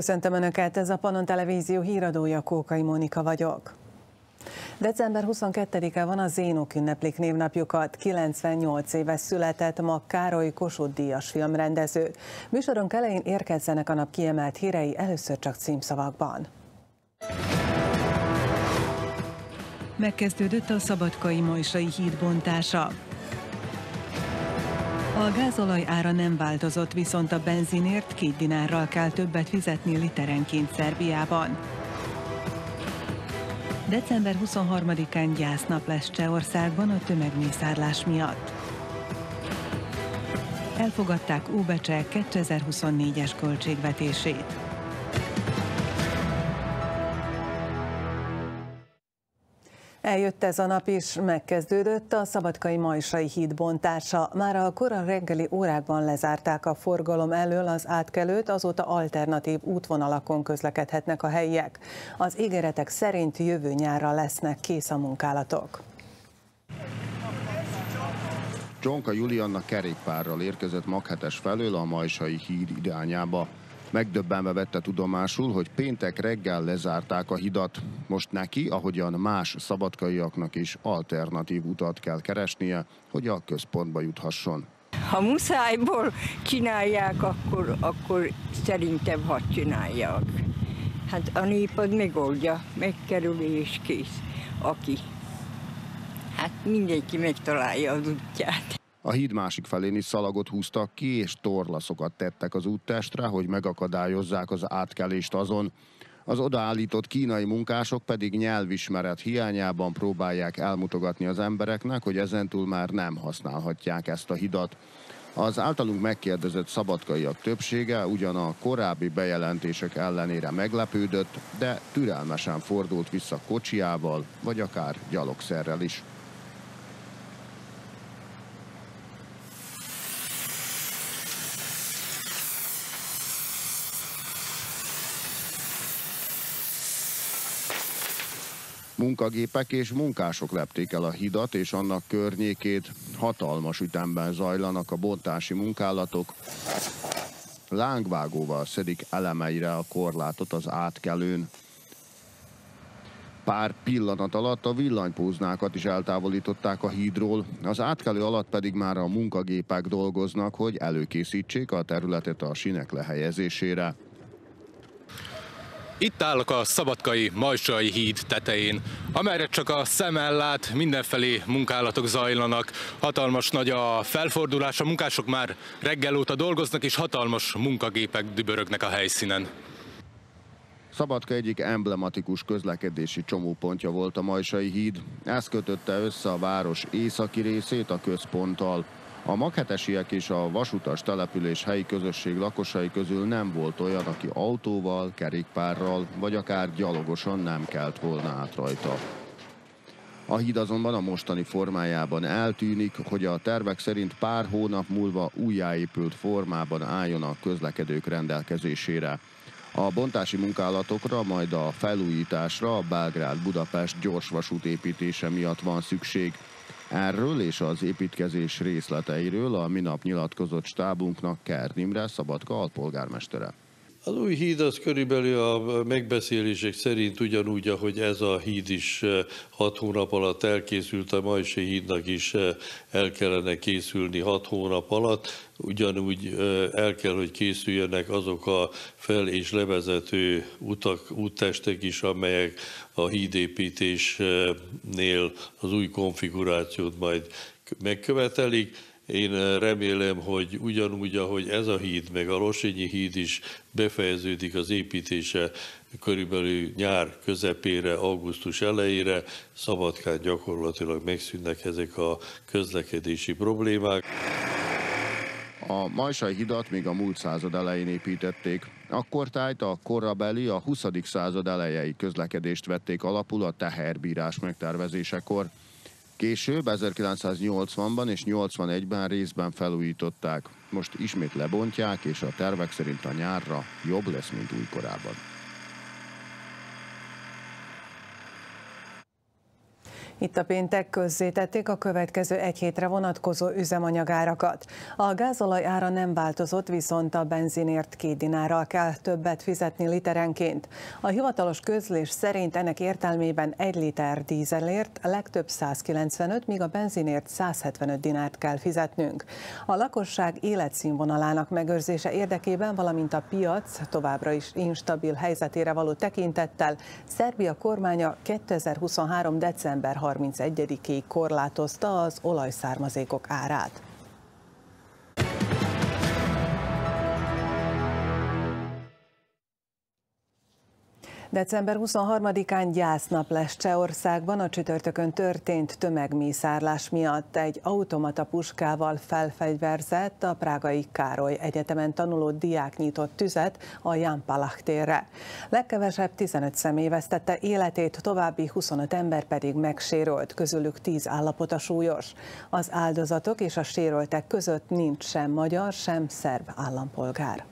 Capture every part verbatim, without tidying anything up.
Köszöntöm Önöket, ez a Pannon Televízió híradója, Kókai Mónika vagyok. december huszonkettedike van, a Zénók ünneplik névnapjukat. kilencvennyolc éves született ma Károly Kossuth-díjas filmrendező. Műsorunk elején érkezzenek a nap kiemelt hírei, először csak címszavakban. Megkezdődött a Szabadkai-Majsai híd bontása. A gázolaj ára nem változott, viszont a benzinért két dinárral kell többet fizetni literenként Szerbiában. december huszonharmadikán gyásznap lesz Csehországban a tömegmészárlás miatt. Elfogadták Óbecse kétezer-huszonnégyes költségvetését. Eljött ez a nap is, megkezdődött a Szabadkai-Majsai híd bontása. Már a kora reggeli órákban lezárták a forgalom elől az átkelőt, azóta alternatív útvonalakon közlekedhetnek a helyiek. Az ígéretek szerint jövő nyárra lesznek kész a munkálatok. Csonka Julianna kerékpárral érkezett Maghetes felől a Majsai híd irányába. Megdöbbenve vette tudomásul, hogy péntek reggel lezárták a hidat. Most neki, ahogyan más szabadkaiaknak is alternatív utat kell keresnie, hogy a központba juthasson. Ha muszájból csinálják, akkor, akkor szerintem hadd csinálják. Hát a népad megoldja, megkerül és kész. Aki. Hát mindenki megtalálja az útját. A híd másik felén is szalagot húztak ki, és torlaszokat tettek az úttestre, hogy megakadályozzák az átkelést azon. Az odaállított kínai munkások pedig nyelvismeret hiányában próbálják elmutogatni az embereknek, hogy ezentúl már nem használhatják ezt a hidat. Az általunk megkérdezett szabadkaiak többsége ugyan a korábbi bejelentések ellenére meglepődött, de türelmesen fordult vissza kocsiával, vagy akár gyalogszerrel is. Munkagépek és munkások lepték el a hidat és annak környékét. Hatalmas ütemben zajlanak a bontási munkálatok. Lángvágóval szedik elemeire a korlátot az átkelőn. Pár pillanat alatt a villanypóznákat is eltávolították a hídról, az átkelő alatt pedig már a munkagépek dolgoznak, hogy előkészítsék a területet a sínek lehelyezésére. Itt állok a Szabadkai-Majsai híd tetején, amelyre csak a szem ellát, mindenfelé munkálatok zajlanak. Hatalmas nagy a felfordulás, a munkások már reggel óta dolgoznak, és hatalmas munkagépek dübörögnek a helyszínen. Szabadka egyik emblematikus közlekedési csomópontja volt a Majsai híd. Ez kötötte össze a város északi részét a központtal. A maghetesiek és a vasutas település helyi közösség lakosai közül nem volt olyan, aki autóval, kerékpárral vagy akár gyalogosan nem kelt volna át rajta. A híd azonban a mostani formájában eltűnik, hogy a tervek szerint pár hónap múlva újjáépült formában álljon a közlekedők rendelkezésére. A bontási munkálatokra, majd a felújításra a Belgrád-Budapest gyorsvasút építése miatt van szükség. Erről és az építkezés részleteiről a minap nyilatkozott stábunknak Kern Imre, Szabadka alpolgármestere. Az új híd az körülbelül a megbeszélések szerint ugyanúgy, ahogy ez a híd is hat hónap alatt elkészült, a Majsai hídnak is el kellene készülni hat hónap alatt. Ugyanúgy el kell, hogy készüljenek azok a fel- és levezető utak, úttestek is, amelyek a hídépítésnél az új konfigurációt majd megkövetelik. Én remélem, hogy ugyanúgy, ahogy ez a híd, meg a Lossényi híd is befejeződik az építése körülbelül nyár közepére, augusztus elejére, Szabadkán gyakorlatilag megszűnnek ezek a közlekedési problémák. A Majsai hidat még a múlt század elején építették. Akkortájt a korabeli, a huszadik század elejei közlekedést vették alapul a teherbírás megtervezésekor. Később ezerkilencszáznyolcvanban és nyolcvanegyben részben felújították. Most ismét lebontják, és a tervek szerint a nyárra jobb lesz, mint újkorában. Itt a péntek közzétették a következő egy hétre vonatkozó üzemanyagárakat. A gázolaj ára nem változott, viszont a benzinért két dinárral kell többet fizetni literenként. A hivatalos közlés szerint ennek értelmében egy liter dízelért legtöbb száz kilencvenöt, míg a benzinért száz hetvenöt dinárt kell fizetnünk. A lakosság életszínvonalának megőrzése érdekében, valamint a piac továbbra is instabil helyzetére való tekintettel Szerbia kormánya kétezer-huszonhárom. december harmincegyedikéig korlátozta az olajszármazékok árát. december huszonharmadikán gyásznap lesz Csehországban. A csütörtökön történt tömegmészárlás miatt egy automata puskával felfegyverzett, a prágai Károly Egyetemen tanuló diák nyitott tüzet a Jan Palach térre. Legkevesebb tizenöt személy vesztette életét, további huszonöt ember pedig megsérült, közülük tíz állapota súlyos. Az áldozatok és a sérültek között nincs sem magyar, sem szerb állampolgár.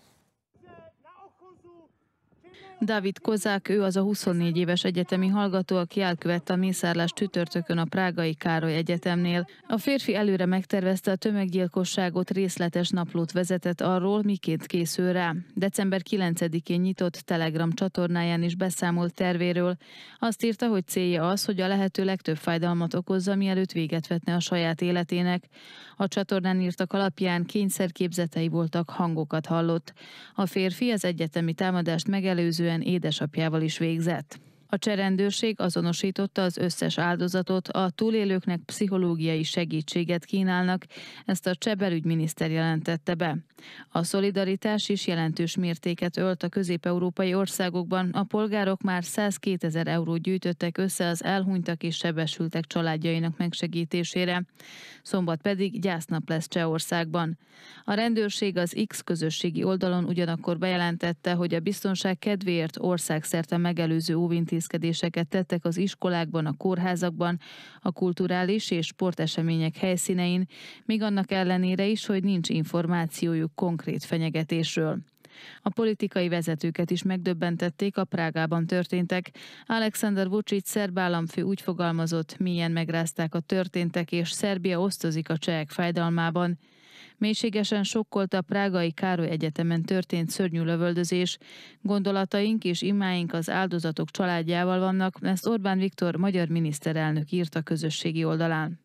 Dávid Kozák, ő az a huszonnégy éves egyetemi hallgató, aki elkövette a mészárlást csütörtökön a prágai Károly Egyetemnél. A férfi előre megtervezte a tömeggyilkosságot, részletes naplót vezetett arról, miként készül rá. december kilencedikén nyitott Telegram csatornáján is beszámolt tervéről. Azt írta, hogy célja az, hogy a lehető legtöbb fájdalmat okozza, mielőtt véget vetne a saját életének. A csatornán írtak alapján kényszerképzetei voltak, hangokat hallott. A férfi az egyetemi támadást megelőzően édesapjával is végzett. A cseh rendőrség azonosította az összes áldozatot, a túlélőknek pszichológiai segítséget kínálnak, ezt a cseh belügyminiszter jelentette be. A szolidaritás is jelentős mértéket ölt a közép-európai országokban, a polgárok már százkétezer eurót gyűjtöttek össze az elhunytak és sebesültek családjainak megsegítésére. Szombat pedig gyásznap lesz Csehországban. A rendőrség az X közösségi oldalon ugyanakkor bejelentette, hogy a biztonság kedvéért országszerte megelőző óvintézkedéseket tettek az iskolákban, a kórházakban, a kulturális és sportesemények helyszínein, még annak ellenére is, hogy nincs információjuk konkrét fenyegetésről. A politikai vezetőket is megdöbbentették a Prágában történtek. Alexander Vučić szerb államfő úgy fogalmazott, mélyen megrázták a történtek, és Szerbia osztozik a csehek fájdalmában. Mélységesen sokkolt a prágai Károly Egyetemen történt szörnyű lövöldözés. Gondolataink és imáink az áldozatok családjával vannak, ezt Orbán Viktor magyar miniszterelnök írt a közösségi oldalán.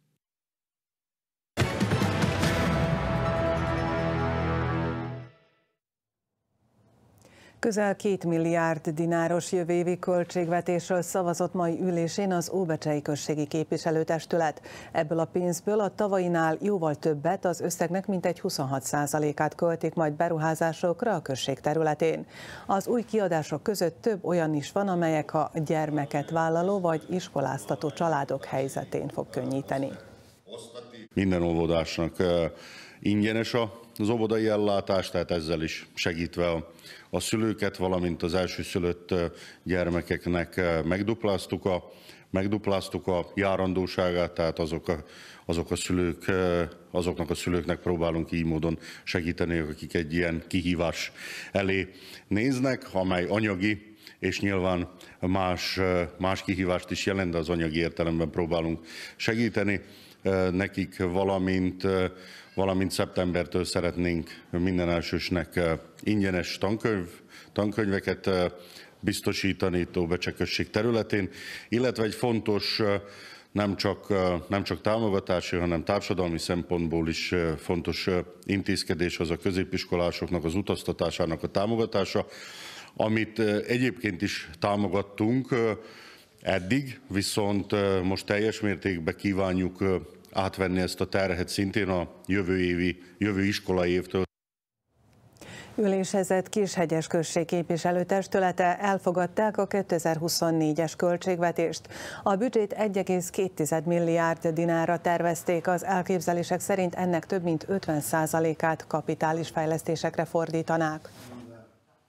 Közel két milliárd dináros jövő évi költségvetésről szavazott mai ülésén az Óbecsei Községi Képviselőtestület. Ebből a pénzből a tavainál jóval többet, az összegnek mintegy huszonhat százalékát költik majd beruházásokra a község területén. Az új kiadások között több olyan is van, amelyek a gyermeket vállaló vagy iskoláztató családok helyzetén fog könnyíteni. Minden óvodásnak ingyenes az óvodai ellátás, tehát ezzel is segítve a, a szülőket, valamint az elsőszülött gyermekeknek megdupláztuk a, megdupláztuk a járandóságát, tehát azok a, azok a szülők, azoknak a szülőknek próbálunk így módon segíteni, akik egy ilyen kihívás elé néznek, amely anyagi, és nyilván más, más kihívást is jelent, de az anyagi értelemben próbálunk segíteni nekik, valamint, valamint szeptembertől szeretnénk minden elsősnek ingyenes tankönyv, tankönyveket biztosítani Óbecse község területén, illetve egy fontos, nem csak, nem csak támogatási, hanem társadalmi szempontból is fontos intézkedés az a középiskolásoknak az utaztatásának a támogatása, amit egyébként is támogattunk eddig, viszont most teljes mértékben kívánjuk átvenni ezt a terhet szintén a jövő évi, jövő iskolai évtől. Ülésezett Kishegyes község képviselőtestülete elfogadták a kétezer-huszonnégyes költségvetést. A büdzsét egy egész két milliárd dinárra tervezték, az elképzelések szerint ennek több mint ötven százalékát kapitális fejlesztésekre fordítanák.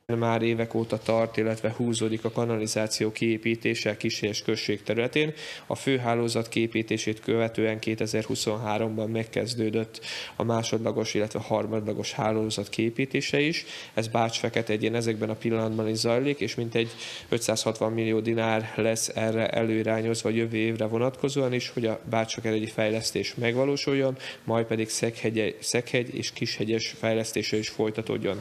Már évek óta tart, illetve húzódik a kanalizáció kiépítése Kishelyes község területén. A főhálózat kiépítését követően kétezer-huszonháromban megkezdődött a másodlagos, illetve harmadlagos hálózat kiépítése is. Ez Bács-Feketegyén ezekben a pillanatban is zajlik, és mintegy ötszázhatvan millió dinár lesz erre előirányozva jövő évre vonatkozóan is, hogy a Bács-Feketegyi fejlesztés megvalósuljon, majd pedig Szeghegy, Szeghegy és Kishegyes fejlesztése is folytatódjon.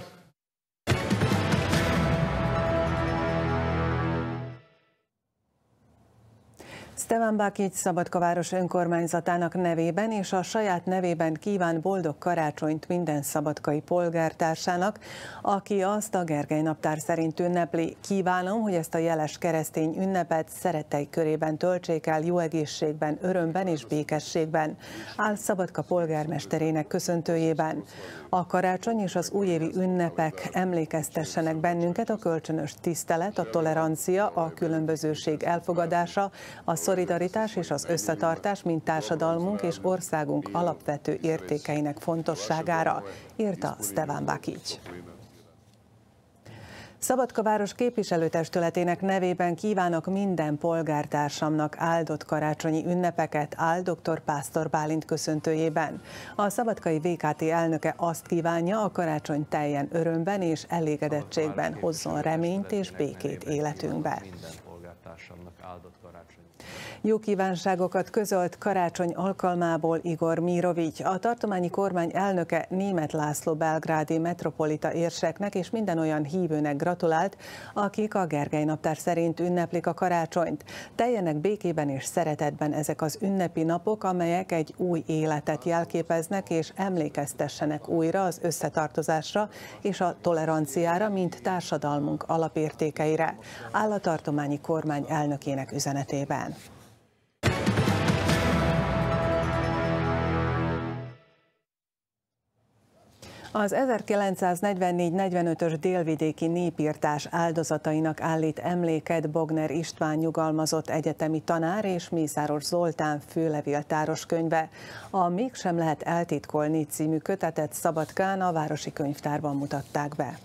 Stevan Bakic Szabadkaváros önkormányzatának nevében és a saját nevében kíván boldog karácsonyt minden szabadkai polgártársának, aki azt a Gergely naptár szerint ünnepli. Kívánom, hogy ezt a jeles keresztény ünnepet szerettei körében töltsék el jó egészségben, örömben és békességben, áll Szabadka polgármesterének köszöntőjében. A karácsony és az újévi ünnepek emlékeztessenek bennünket a kölcsönös tisztelet, a tolerancia, a különbözőség elfogadása, a szolidaritás és az összetartás, mint társadalmunk és országunk alapvető értékeinek fontosságára, írta Stevan Bakic. Szabadkaváros képviselőtestületének nevében kívánok minden polgártársamnak áldott karácsonyi ünnepeket, áll dr. Pásztor Bálint köszöntőjében. A szabadkai vé ká té elnöke azt kívánja, a karácsony teljen örömben és elégedettségben hozzon reményt és békét életünkbe. Jó kívánságokat közölt karácsony alkalmából Igor Mirovics, a tartományi kormány elnöke Németh László belgrádi metropolita érseknek és minden olyan hívőnek gratulált, akik a Gergely naptár szerint ünneplik a karácsonyt. Teljenek békében és szeretetben ezek az ünnepi napok, amelyek egy új életet jelképeznek és emlékeztessenek újra az összetartozásra és a toleranciára, mint társadalmunk alapértékeire, áll a tartományi kormány elnökének üzenetében. Az ezerkilencszáznegyvennégy negyvenötös délvidéki népirtás áldozatainak állít emléket Bogner István nyugalmazott egyetemi tanár és Mészáros Zoltán főlevéltáros könyve. A Mégsem lehet eltitkolni című kötetet Szabadkán a Városi Könyvtárban mutatták be.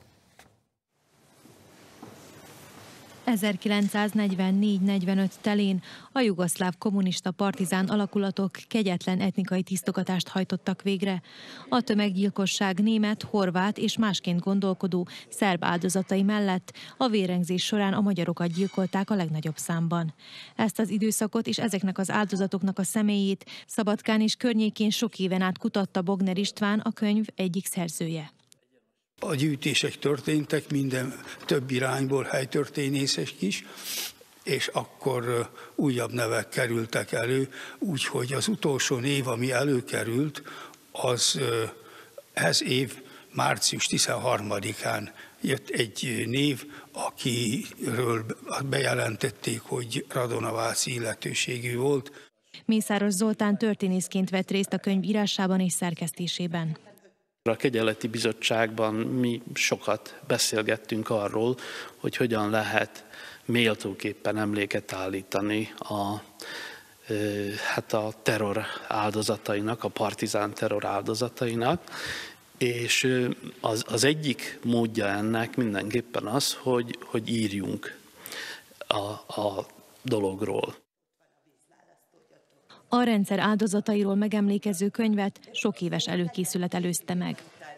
ezerkilencszáznegyvennégy negyvenöt telén a jugoszláv kommunista partizán alakulatok kegyetlen etnikai tisztogatást hajtottak végre. A tömeggyilkosság német, horvát és másként gondolkodó szerb áldozatai mellett a vérengzés során a magyarokat gyilkolták a legnagyobb számban. Ezt az időszakot és ezeknek az áldozatoknak a személyét Szabadkán és környékén sok éven át kutatta Bogner István, a könyv egyik szerzője. A gyűjtések történtek minden több irányból, helytörténészek is, és akkor újabb nevek kerültek elő, úgyhogy az utolsó név, ami előkerült, az ez év március tizenharmadikán jött egy név, akiről bejelentették, hogy radonaváci illetőségű volt. Mészáros Zoltán történészként vett részt a könyv írásában és szerkesztésében. A Kegyeleti Bizottságban mi sokat beszélgettünk arról, hogy hogyan lehet méltóképpen emléket állítani a, hát a terror áldozatainak, a partizán terror áldozatainak, és az, az egyik módja ennek mindenképpen az, hogy, hogy írjunk a, a dologról. A rendszer áldozatairól megemlékező könyvet sok éves előkészület előzte meg.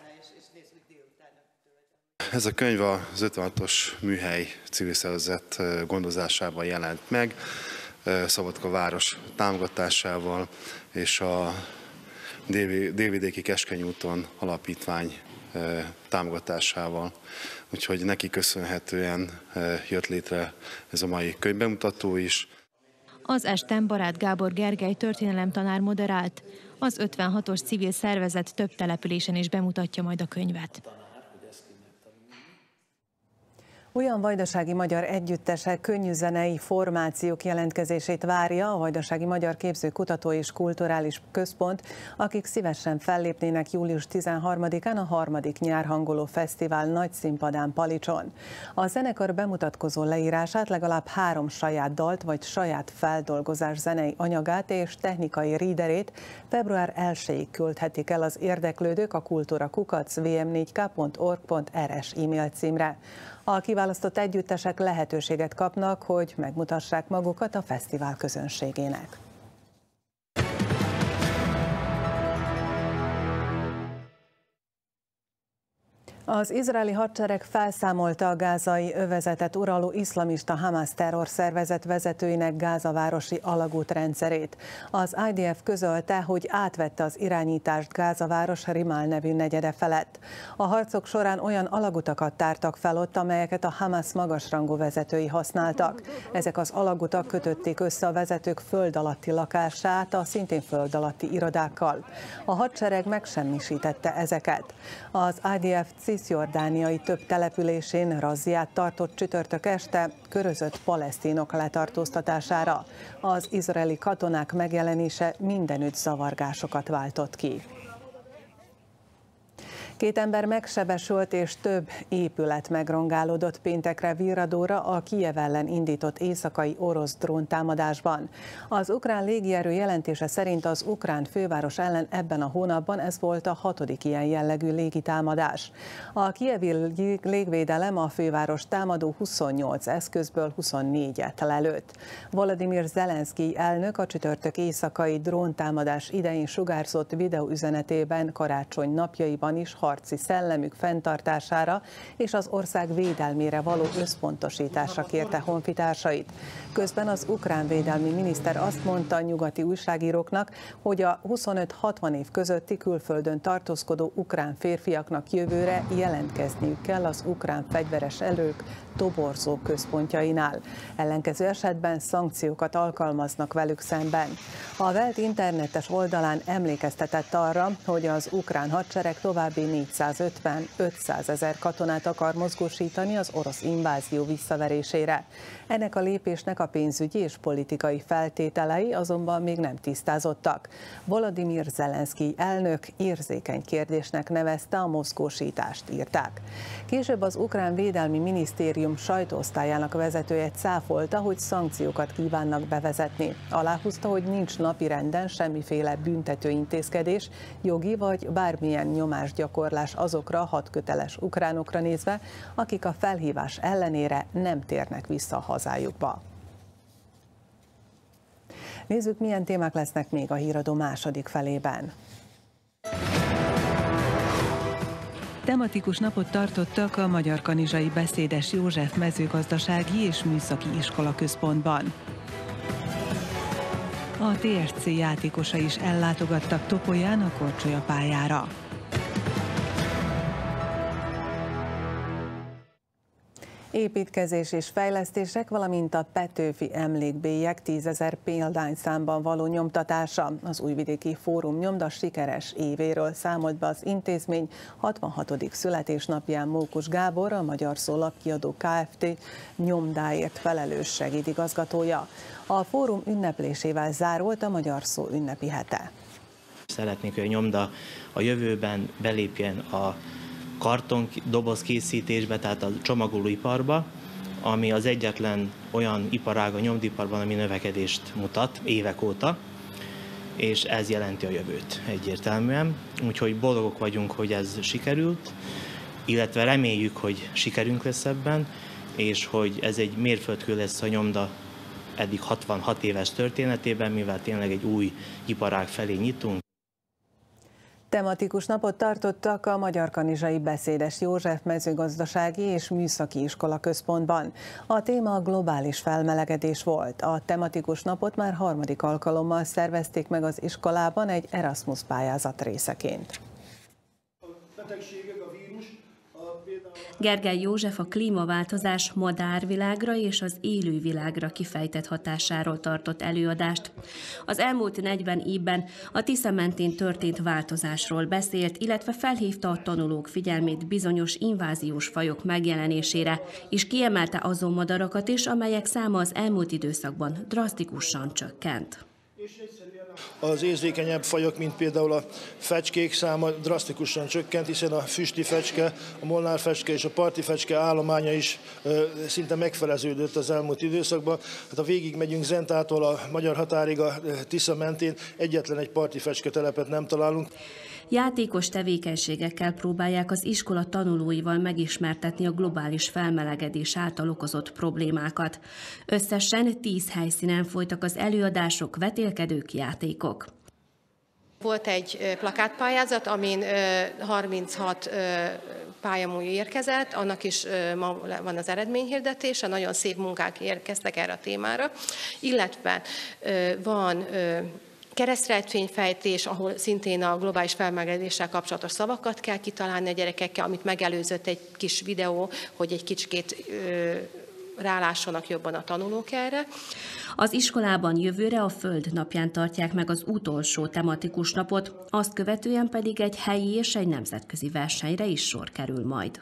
Ez a könyv az ötvenhatos műhely civil szervezet gondozásában jelent meg, Szabadka város támogatásával és a Délvidéki Keskeny úton alapítvány támogatásával. Úgyhogy neki köszönhetően jött létre ez a mai könyvbemutató is. Az esten Barát Gábor Gergely történelemtanár moderált. Az ötvenhatos civil szervezet több településen is bemutatja majd a könyvet. Olyan vajdasági magyar együttesek, könnyűzenei formációk jelentkezését várja a Vajdasági Magyar Képző Kutató és Kulturális Központ, akik szívesen fellépnének július tizenharmadikán a harmadik Nyárhangoló Fesztivál nagy színpadán Palicson. A zenekar bemutatkozó leírását, legalább három saját dalt vagy saját feldolgozás zenei anyagát és technikai readerét február elsejéig küldhetik el az érdeklődők a kultúra kukac v m négy k pont org pont r s e-mail címre. A kiválasztott együttesek lehetőséget kapnak, hogy megmutassák magukat a fesztivál közönségének. Az izraeli hadsereg felszámolta a gázai övezetet uraló iszlamista Hamas terrorszervezet vezetőinek gázavárosi alagútrendszerét. Az i dé ef közölte, hogy átvette az irányítást Gázaváros Rimál nevű negyede felett. A harcok során olyan alagutakat tártak fel ott, amelyeket a Hamas magasrangú vezetői használtak. Ezek az alagutak kötötték össze a vezetők föld alatti lakását a szintén föld alatti irodákkal. A hadsereg megsemmisítette ezeket. Az i dé ef cisjordániai több településén razziát tartott csütörtök este körözött palesztinok letartóztatására. Az izraeli katonák megjelenése mindenütt zavargásokat váltott ki. Két ember megsebesült és több épület megrongálódott péntekre Virradóra a Kijev ellen indított éjszakai orosz dróntámadásban. Az ukrán légierő jelentése szerint az ukrán főváros ellen ebben a hónapban ez volt a hatodik ilyen jellegű légitámadás. A kijevi légvédelem a főváros támadó huszonnyolc eszközből huszonnégyet lelőtt. Volodymyr Zelenszkij elnök a csütörtök éjszakai dróntámadás idején sugárzott videóüzenetében karácsony napjaiban is harci szellemük fenntartására és az ország védelmére való összpontosításra kérte honfitársait. Közben az ukrán védelmi miniszter azt mondta a nyugati újságíróknak, hogy a huszonöt-hatvan év közötti külföldön tartózkodó ukrán férfiaknak jövőre jelentkezniük kell az ukrán fegyveres erők toborzó központjainál. Ellenkező esetben szankciókat alkalmaznak velük szemben. A Welt internetes oldalán emlékeztetett arra, hogy az ukrán hadsereg további négyszázötven-ötszáz ezer katonát akar mozgósítani az orosz invázió visszaverésére. Ennek a lépésnek a pénzügyi és politikai feltételei azonban még nem tisztázottak. Volodymyr Zelenszkij elnök érzékeny kérdésnek nevezte a mozgósítást, írták. Később az ukrán védelmi minisztérium sajtóosztályának vezetője cáfolta, hogy szankciókat kívánnak bevezetni. Aláhúzta, hogy nincs napirenden semmiféle büntető intézkedés, jogi vagy bármilyen nyomásgyakorlás azokra a hadköteles ukránokra nézve, akik a felhívás ellenére nem térnek vissza a hazájukba. Nézzük, milyen témák lesznek még a híradó második felében. Tematikus napot tartottak a Magyar Kanizsai Beszédes József Mezőgazdasági és Műszaki Iskola Központban. A té es cé játékosai is ellátogattak Topolyán a korcsolya pályára. Építkezés és fejlesztések, valamint a Petőfi emlékbélyek tízezer példányszámban való nyomtatása. Az Újvidéki Fórum nyomda sikeres évéről számolt be az intézmény hatvanhatodik születésnapján Mókus Gábor, a Magyar Szó Lapkiadó Kft. Nyomdáért felelős segédigazgatója. A fórum ünneplésével zárult a Magyar Szó ünnepi hete. Szeretnék, hogy a nyomda a jövőben belépjen a karton doboz készítésbe, tehát a csomagolóiparba, ami az egyetlen olyan iparág a nyomdiparban, ami növekedést mutat évek óta, és ez jelenti a jövőt egyértelműen. Úgyhogy boldogok vagyunk, hogy ez sikerült, illetve reméljük, hogy sikerünk lesz ebben, és hogy ez egy mérföldkő lesz a nyomda eddig hatvanhat éves történetében, mivel tényleg egy új iparág felé nyitunk. Tematikus napot tartottak a Magyar Kanizsai Beszédes József Mezőgazdasági és Műszaki Iskola Központban. A téma a globális felmelegedés volt. A tematikus napot már harmadik alkalommal szervezték meg az iskolában egy Erasmus pályázat részeként. Gergely József a klímaváltozás madárvilágra és az élővilágra kifejtett hatásáról tartott előadást. Az elmúlt negyven évben a Tisza mentén történt változásról beszélt, illetve felhívta a tanulók figyelmét bizonyos inváziós fajok megjelenésére, és kiemelte azon madarakat is, amelyek száma az elmúlt időszakban drasztikusan csökkent. Az érzékenyebb fajok, mint például a fecskék száma drasztikusan csökkent, hiszen a füsti fecske, a molnárfecske és a parti fecske állománya is szinte megfeleződött az elmúlt időszakban. Hát ha végig megyünk Zentától a magyar határig a Tisza mentén, egyetlen egy parti fecske telepet nem találunk. Játékos tevékenységekkel próbálják az iskola tanulóival megismertetni a globális felmelegedés által okozott problémákat. Összesen tíz helyszínen folytak az előadások, vetélkedők, játékok. Volt egy plakátpályázat, amin harminchat pályamúj érkezett, annak is ma van az eredményhirdetése, nagyon szép munkák érkeztek erre a témára, illetve van keresztrejtvényfejtés, ahol szintén a globális felmelegedéssel kapcsolatos szavakat kell kitalálni a gyerekekkel, amit megelőzött egy kis videó, hogy egy kicsikét rálássanak jobban a tanulók erre. Az iskolában jövőre a Föld napján tartják meg az utolsó tematikus napot, azt követően pedig egy helyi és egy nemzetközi versenyre is sor kerül majd.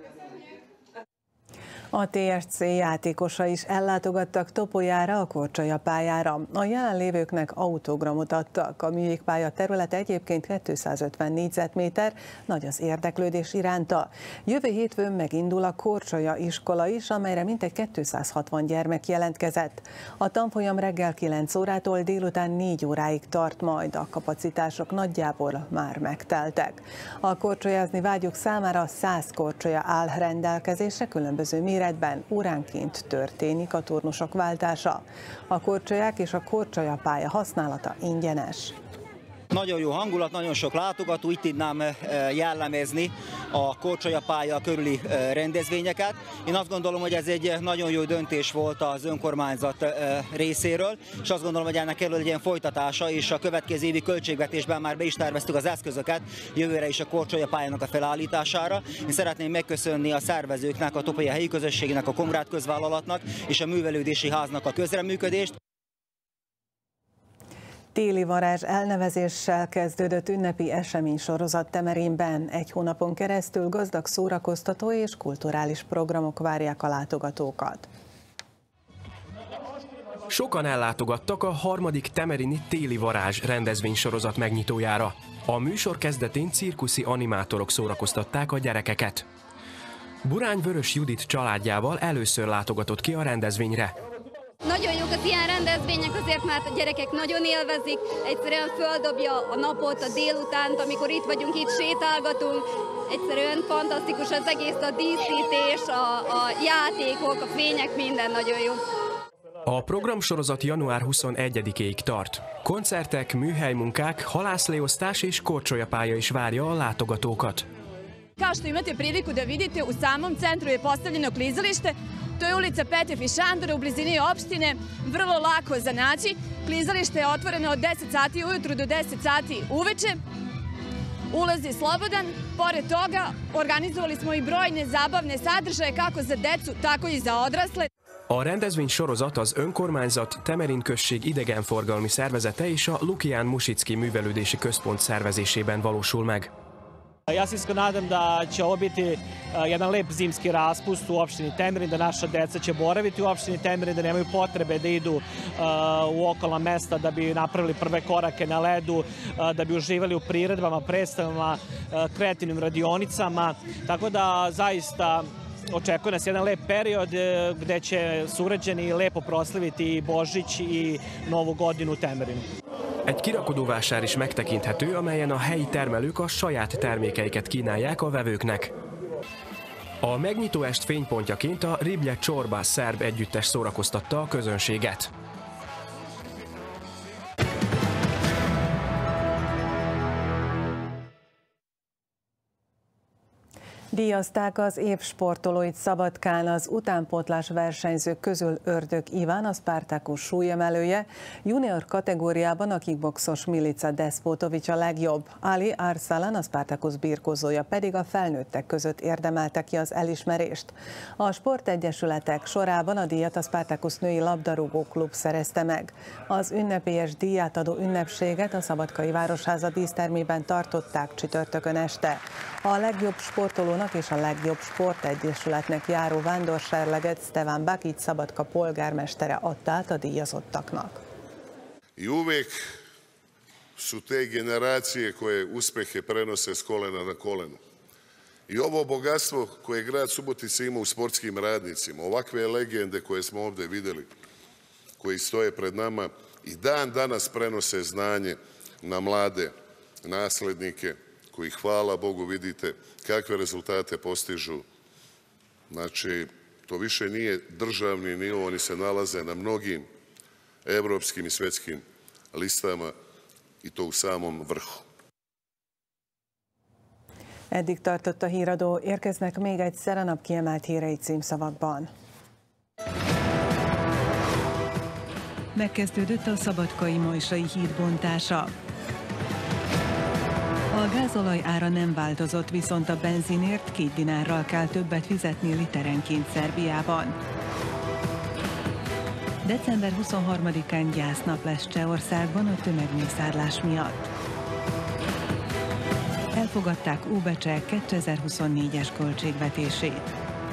A té es cé játékosa is ellátogattak Topolyára, a Korcsolya pályára. A jelenlévőknek autogramot adtak. A műjégpálya területe egyébként kétszázötven négyzetméter, nagy az érdeklődés iránta. Jövő hétfőn megindul a Korcsolya iskola is, amelyre mintegy kétszázhatvan gyermek jelentkezett. A tanfolyam reggel kilenc órától délután négy óráig tart majd, a kapacitások nagyjából már megteltek. A korcsolyázni vágyók számára száz korcsolya áll rendelkezésre, különböző méretben, óránként történik a turnusok váltása. A korcsolyák és a korcsolya pálya használata ingyenes. Nagyon jó hangulat, nagyon sok látogató, így tudnám jellemezni a Korcsolya pálya körüli rendezvényeket. Én azt gondolom, hogy ez egy nagyon jó döntés volt az önkormányzat részéről, és azt gondolom, hogy ennek kell legyen folytatása, és a következő évi költségvetésben már be is terveztük az eszközöket jövőre is a Korcsolya pályának a felállítására. Én szeretném megköszönni a szervezőknek, a Topolya helyi közösségnek, a Konrád közvállalatnak és a művelődési háznak a közreműködést. Téli varázs elnevezéssel kezdődött ünnepi eseménysorozat Temerinben. Egy hónapon keresztül gazdag szórakoztató és kulturális programok várják a látogatókat. Sokan ellátogattak a harmadik temerini Téli varázs rendezvénysorozat megnyitójára. A műsor kezdetén cirkuszi animátorok szórakoztatták a gyerekeket. Burány Vörös Judit családjával először látogatott ki a rendezvényre. Nagyon jók az ilyen rendezvények azért, mert a gyerekek nagyon élvezik, egyszerűen földobja a napot, a délutánt, amikor itt vagyunk, itt sétálgatunk. Egyszerűen fantasztikus az egész, a díszítés, a, a játékok, a fények, minden nagyon jó. A programsorozat január huszonegyedikéig tart. Koncertek, műhelymunkák, halászleosztás és korcsolyapálya is várja a látogatókat. Kao što imate priliku da vidite, u samom centru je postavljeno klizalište. To je ulica Petre Fišandora u blizini opštine, vrlo lako za naći. Klizalište je otvoreno od deset sati ujutru do deset sati uveče. Ulaz je slobodan. Pored toga, organizovali smo i brojne zabavne sadržaje kako za decu, tako i za odrasle. A rendezvény sorozat az önkormányzat, Temerin község idegenforgalmi szervezete és a Lukián Musicki művelődési központ szervezésében valósul meg. Ja se iskreno nadam da će ovo biti jedan lep zimski raspust u opštini Temerin, da naša deca će boraviti u opštini Temerin, da nemaju potrebe da idu u okolna mesta da bi napravili prve korake na ledu, da bi uživali u priredbama, predstavama, kreativnim radionicama. Tako da zaista očekuje nas jedan lep period gde će sugrađani lepo proslaviti Božić i Novu godinu u Temerinu. Egy kirakodóvásár is megtekinthető, amelyen a helyi termelők a saját termékeiket kínálják a vevőknek. A megnyitó est fénypontjaként a Riblje Csorba szerb együttes szórakoztatta a közönséget. Díjazták az év sportolóit Szabadkán. Az utánpótlás versenyzők közül Ördög Iván, a Spartacus súlyemelője, junior kategóriában a kickboxos Milica Despotovics a legjobb. Ali Arsalan, a Spartacus birkózója pedig a felnőttek között érdemelte ki az elismerést. A sportegyesületek sorában a díjat a Spartacus női labdarúgó klub szerezte meg. Az ünnepélyes díjátadó ünnepséget a Szabadkai Városháza dísztermében tartották csütörtökön este. A legjobb sportolónak és a legjobb sportegyesületnek járó vándorserleget Stevan Bakić Szabadka polgármestere adta át a díjazottaknak. I uvijek su te generacije koje uspehe prenose s kolena na koleno. I ovo bogatstvo koje grad Subotica ima u sportskim radnicima, ovakve legende koje smo ovdje vidjeli, koji stoje pred nama i dan danas prenose znanje na mlade naslednike, koji, hvala Bogu, vidite kakve rezultate postižu. Znači, to više nije državni nivo, oni se nalaze na mnogim evropskim i svetskim listama i to u samom vrhu. Eddig tartott a híradó, érkeznek még egyszer a nap kiemelt hírei címszavakban. Megkezdődött a Szabadkai Majsai híd bontása. A gázolaj ára nem változott, viszont a benzinért két dinárral kell többet fizetni literenként Szerbiában. december huszonharmadikán gyásznap lesz Csehországban a tömegmészárlás miatt. Elfogadták Óbecse kétezer-huszonnégyes költségvetését.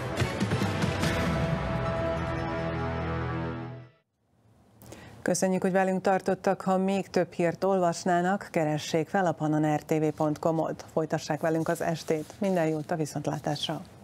Köszönjük, hogy velünk tartottak. Ha még több hírt olvasnának, keressék fel a pannon r t v pont com-ot. Folytassák velünk az estét. Minden jót, a viszontlátásra!